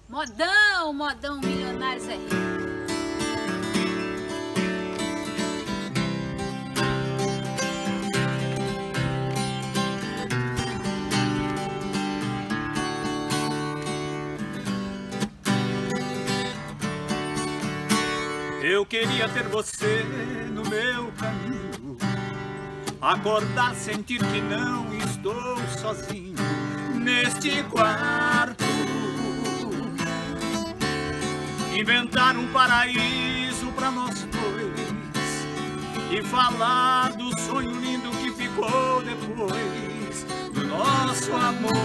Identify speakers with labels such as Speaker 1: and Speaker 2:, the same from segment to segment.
Speaker 1: Modão, modão, milionário Zé Rico.
Speaker 2: Eu queria ter você no meu caminho, acordar, sentir que não estou sozinho neste quarto, inventar um paraíso pra nós dois e falar do sonho lindo que ficou depois do nosso amor.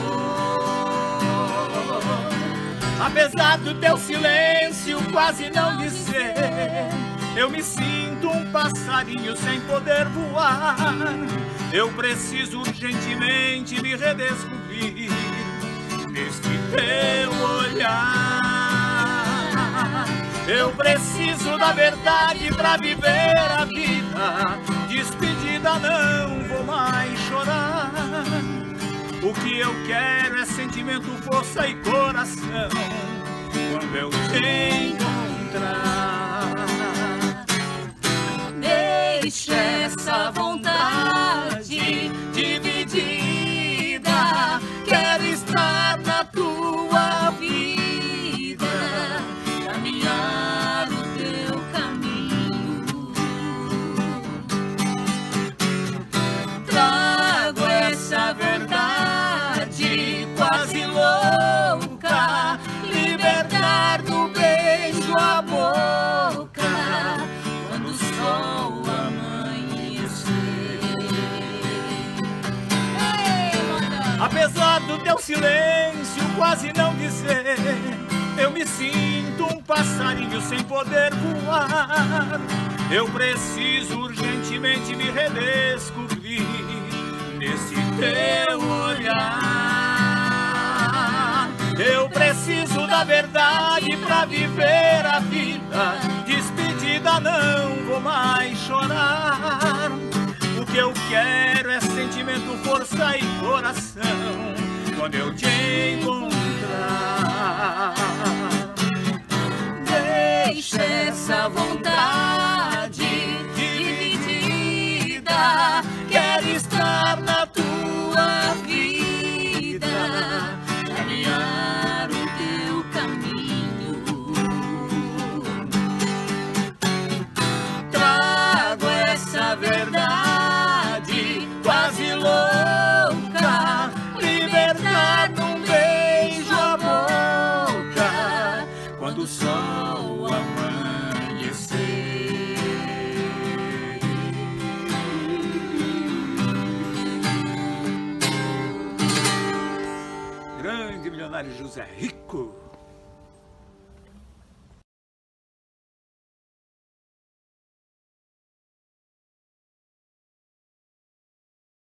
Speaker 2: Apesar do teu silêncio quase não dizer, eu me sinto um passarinho sem poder voar. Eu preciso urgentemente me redescobrir neste teu olhar. Eu preciso da verdade pra viver a vida. Despedida, não vou mais chorar. O que eu quero é sentimento, força e coração quando eu te encontrar.
Speaker 1: Deixa essa vontade dividida. Quero estar na tua vida, caminhar o teu caminho. Trago essa verdade quase louca, libertar do beijo a boca quando o sol amanhecer.
Speaker 2: Apesar do teu silêncio quase não dizer, eu me sinto um passarinho sem poder voar. Eu preciso urgentemente me redescobrir nesse teu olhar. Eu preciso da verdade pra viver a vida. Despedida, não vou mais chorar. O que eu quero é sentimento, força e coração quando eu te encontrar.
Speaker 1: Deixa essa vontade dividida. Quero estar na tua vida, caminhar o teu caminho. Trago essa verdade quase louca, libertar num beijo a boca quando o sol amanhecer.
Speaker 2: Grande milionário José Rico.